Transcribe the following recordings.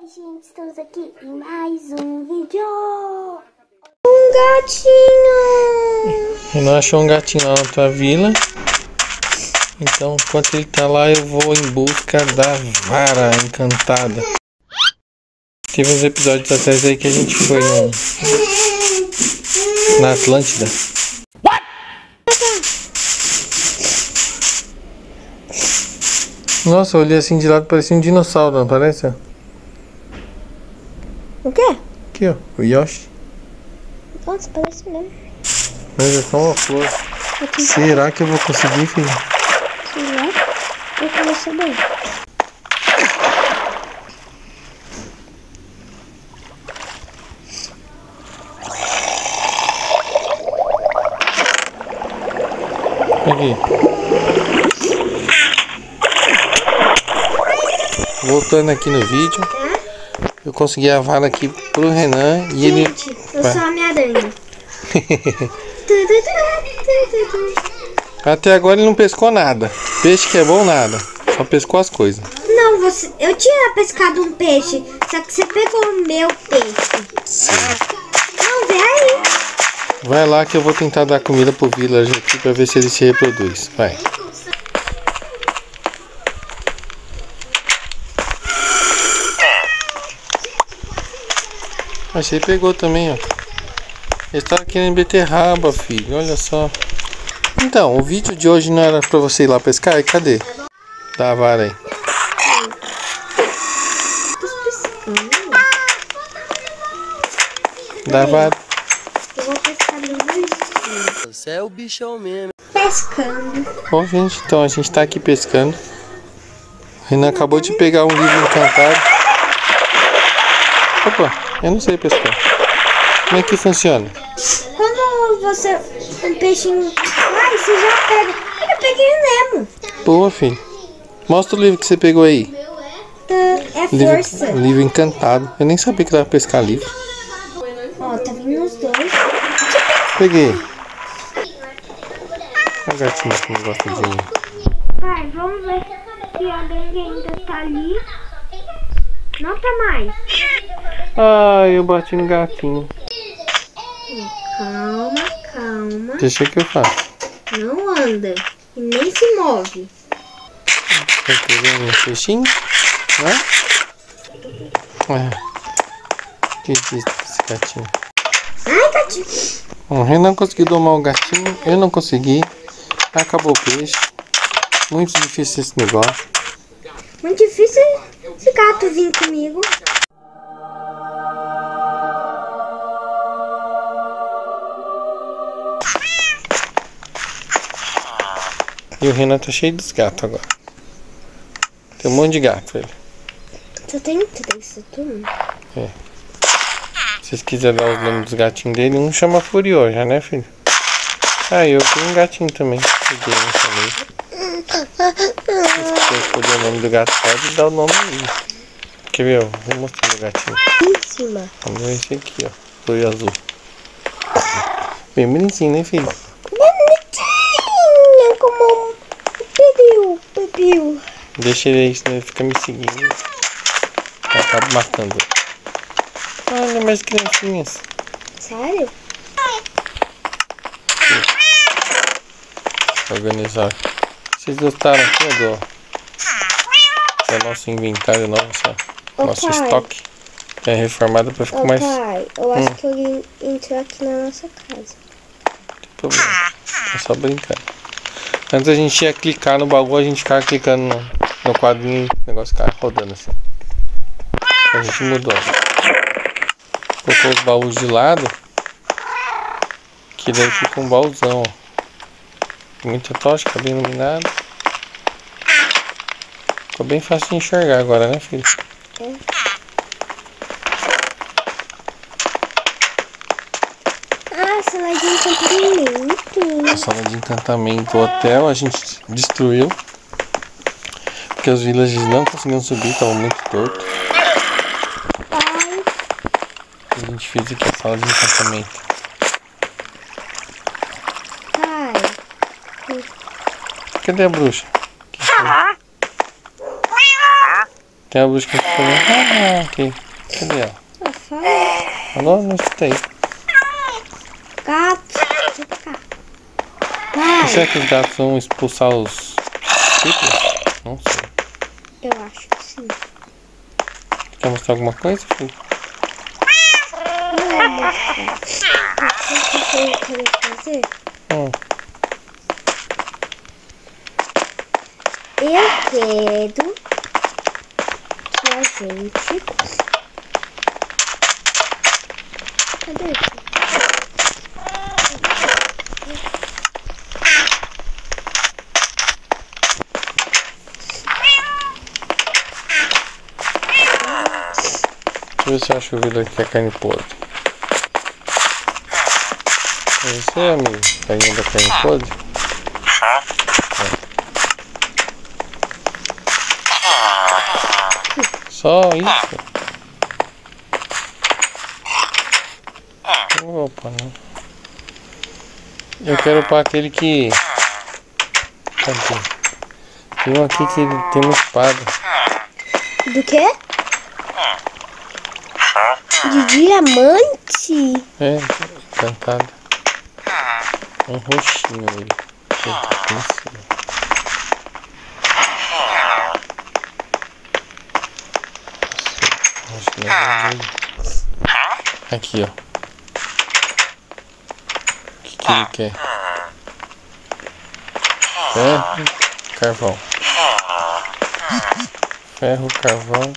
Oi gente, estamos aqui em mais um vídeo. Um gatinho. Eu não achou um gatinho lá na tua vila. Então enquanto ele tá lá eu vou em busca da vara encantada. Teve uns episódios atrás aí que a gente foi na Atlântida. What? Nossa, eu olhei assim de lado, parecia um dinossauro, não parece? O quê? Aqui ó, o Yoshi. Nossa, parece mesmo. Mas é só uma flor. Será que eu vou conseguir, filho? Sei lá. Eu quero saber. Aqui. Voltando aqui no vídeo, eu consegui a vara aqui pro Renan e gente, ele... eu sou a Homem-Aranha. Até agora ele não pescou nada. Peixe que é bom, nada. Só pescou as coisas. Não, eu tinha pescado um peixe, só que você pegou o meu peixe. Sim. Não, vem aí. Vai lá que eu vou tentar dar comida pro village aqui pra ver se ele se reproduz. Vai. Achei que pegou também, ó. Ele tava querendo beterraba, filho. Olha só. Então, o vídeo de hoje não era pra você ir lá pescar? E cadê? Dá a vara aí. Dá a vara. Eu vou pescar no bicho. Você é o bichão mesmo. Pescando. Bom, gente, então a gente tá aqui pescando. O Renan acabou de pegar um livro encantado. Opa, eu não sei pescar. Como é que funciona? Quando você... um peixinho... Ai, você já pega. Eu peguei o Nemo. Boa, filho. Mostra o livro que você pegou aí. É força. Livro encantado. Eu nem sabia que dava pra pescar livro. Ó, tá vindo os dois. Peguei. Olha o gatinho que não gosta de mim. Pai, vamos ver se alguém ainda tá ali. Não tá mais. Ai, eu bati no gatinho. Calma, calma. Deixa que eu faço. Não anda. E nem se move. Tá pegando um peixinho? Né? Que disse esse gatinho? Ai, gatinho. O Renan conseguiu domar o gatinho. Eu não consegui. Acabou o peixe. Muito difícil esse negócio. Muito difícil esse gato vir comigo. E o Renan tá cheio dos gatos agora. Tem um monte de gato, ele. Só tem 3, tudo. É. Se vocês quiserem dar os nomes dos gatinhos dele, um chama Furiosa, né, filho? Ah, eu tenho um gatinho também. Peguei um também. Se você escolher o nome do gato, pode dar o nome dele. Quer ver? Vou mostrar o gatinho. Em cima. Vamos ver esse aqui, ó. Foi azul. Bem bonitinho, né, filho? Bonitinho, como um pediu. Deixa ele aí, senão ele fica me seguindo. Eu acabo matando. Olha, mais criancinhas. Sério? Organizar. Vocês gostaram aqui, do nosso inventário nosso, nosso pai. estoque? É reformado para ficar mais... Pai, eu acho que alguém entrou aqui na nossa casa. Não tem problema. Tô só brincando. Antes a gente ia clicar no baú, a gente ficava clicando no quadrinho e o negócio ficava rodando assim. A gente mudou. Colocou os baús de lado, que daí fica um baúzão, ó. Muita tocha, bem iluminado. Ficou bem fácil de enxergar agora, né, filho? É. Ah, sala de encantamento. A sala de encantamento, o hotel a gente destruiu. Porque os villagers não conseguiam subir, estavam muito torto. Pai. A gente fez aqui a sala de encantamento. Pai. Cadê a bruxa? Tem a busca aqui também. Ah, aqui. Cadê ela? Alô? Não escutei. Gato. Vem pra cá. Vai. Será que os gatos vão expulsar os creepers? Não sei. Eu acho que sim. Quer mostrar alguma coisa, filho? Não é mostrar. O que eu quero fazer? Eu quero que a gente... Cadê isso? Deixa eu ver se eu acho o vidro aqui que é carne podre. É você, amigo? Carinha da carne podre? Só isso? Opa, não. Eu quero para aquele que... Cadê? Tem um aqui que ele tem uma espada. Do quê? De diamante? É, encantada. Um roxinho ele. Ele tá aqui em cima. Aqui, ó. O que ele quer? Ferro, carvão. Ferro, carvão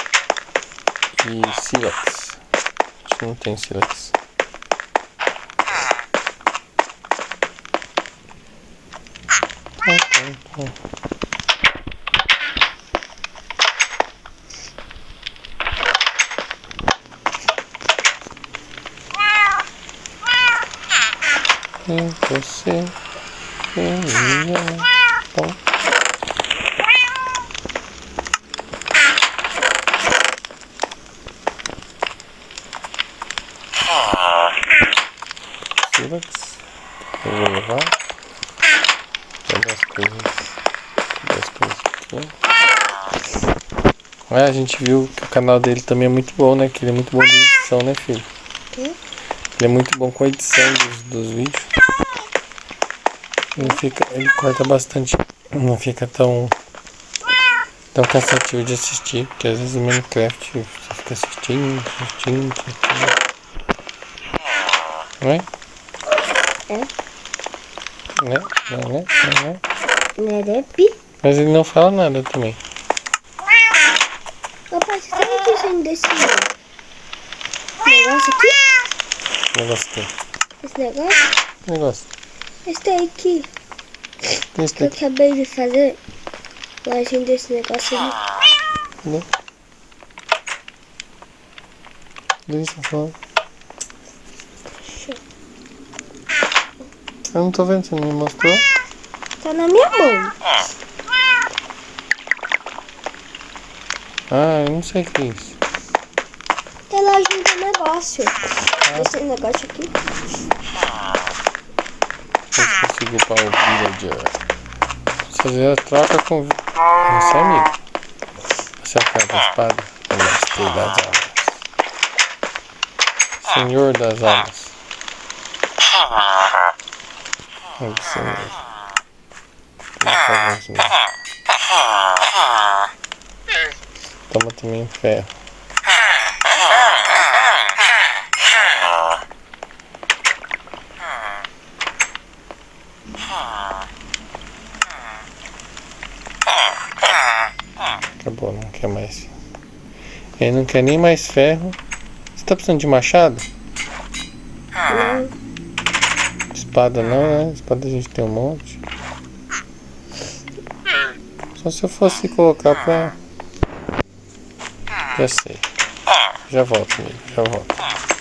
e sílex. A gente não tem sílex. Você bom. Sílex. Eu vou levar. Pegar as coisas aqui. A gente viu que o canal dele também é muito bom, né? Que ele é muito bom de edição, né, filho? Ele é muito bom com a edição dos vídeos. Ele corta bastante. Não fica tão cansativo de assistir. Porque às vezes o Minecraft você fica assistindo. Não é? Não é? Mas ele não fala nada também. Papai, você tá me dizendo desse negócio aqui? Negócio aqui. Esse negócio? Negócio. Esse daí aqui. Esse Que eu daqui. acabei de fazer. Imagem desse negócio ali. Cadê? Deixa eu falar. Eu não tô vendo, você não me mostrou? Tá na minha mão. Ah, eu não sei o que é isso. Relógio do negócio. Esse negócio aqui. Eu consigo upar o villager. Você fazer a troca com... Você, amigo? Você acaba a espada? O mestre das almas. Senhor das almas. É isso mesmo. Toma também ferro. Acabou, não quer mais. Ele não quer nem mais ferro. Você tá precisando de machado? Não. Espada não, né? Espada a gente tem um monte. Só se eu fosse colocar pra... Já sei. Já volto, amigo. Já volto.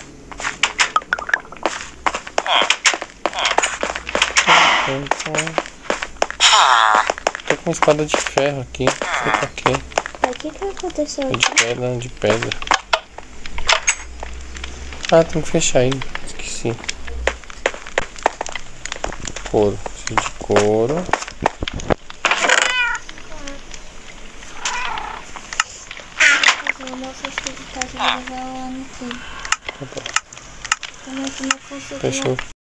Tô com uma espada de ferro aqui. Não sei pra quê. O que aconteceu É aqui? de pedra, não de pedra. Ah, tem que fechar aí. Esqueci. Couro. Preciso de couro. Tá, você vai levar lá no fim. Tá bom. Como é que não conseguiu? Fechou.